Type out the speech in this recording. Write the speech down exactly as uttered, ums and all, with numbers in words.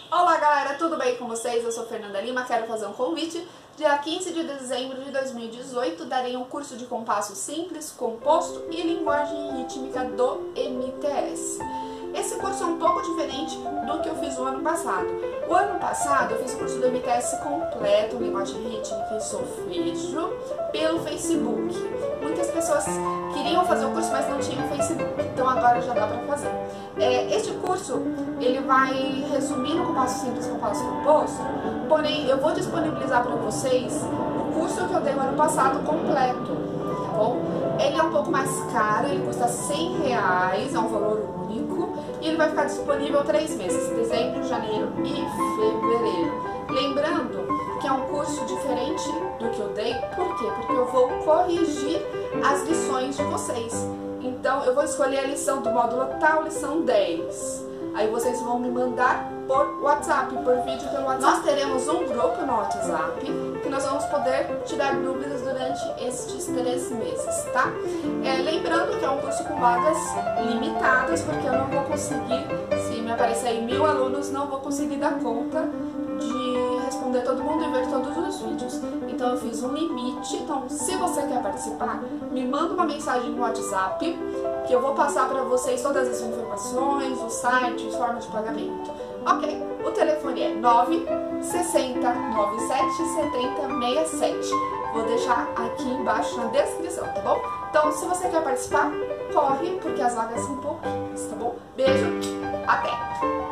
Olá galera, tudo bem com vocês? Eu sou Fernanda Lima, quero fazer um convite. Dia quinze de dezembro de dois mil e dezoito darei um curso de compasso simples, composto e linguagem rítmica do M T S. Esse curso é um pouco diferente do que eu fiz o ano passado. O ano passado eu fiz o curso do M T S completo, linguagem rítmica e solfejo, pelo Facebook. Muitas pessoas queriam fazer o curso, mas não tinham Facebook, então agora já dá pra fazer. É, este curso, ele vai resumir no compasso simples, compasso composto, porém eu vou disponibilizar para vocês o curso que eu dei no ano passado completo, tá bom? Ele é um pouco mais caro, ele custa cem reais, é um valor único, e ele vai ficar disponível três meses, dezembro, janeiro e fevereiro. Lembrando que é um curso diferente do que eu dei, por quê? Porque eu vou corrigir as lições de vocês. Então eu vou escolher a lição do módulo tal, lição dez. Aí vocês vão me mandar por WhatsApp, por vídeo pelo WhatsApp. Nós teremos um grupo no WhatsApp que nós vamos poder tirar dúvidas durante estes três meses, tá? É, lembrando que é um curso com vagas limitadas, porque eu não vou conseguir, se me aparecer aí mil alunos, não vou conseguir dar conta de responder todo mundo e ver todos os vídeos. Então eu fiz um limite. Então se você quer participar, me manda uma mensagem no WhatsApp que eu vou passar para vocês todas as informações, o site, forma de pagamento. Ok? O telefone é nove sessenta, noventa e sete, setenta, sessenta e sete. Vou deixar aqui embaixo na descrição, tá bom? Então se você quer participar, corre, porque as vagas são pouquinhas, tá bom? Beijo, até!